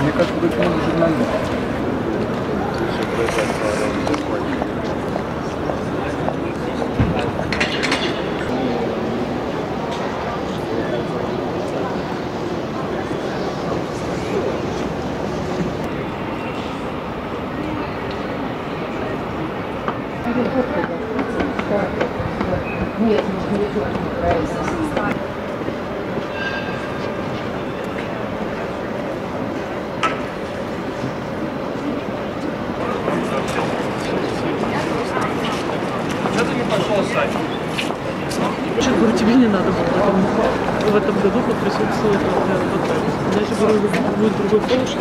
Мне кажется, это очень много журналистов. Нет, не нравится. Что, говорю, тебе не надо было в этом году поприсутствовать вот так. Иначе, говорю, будет другой фош.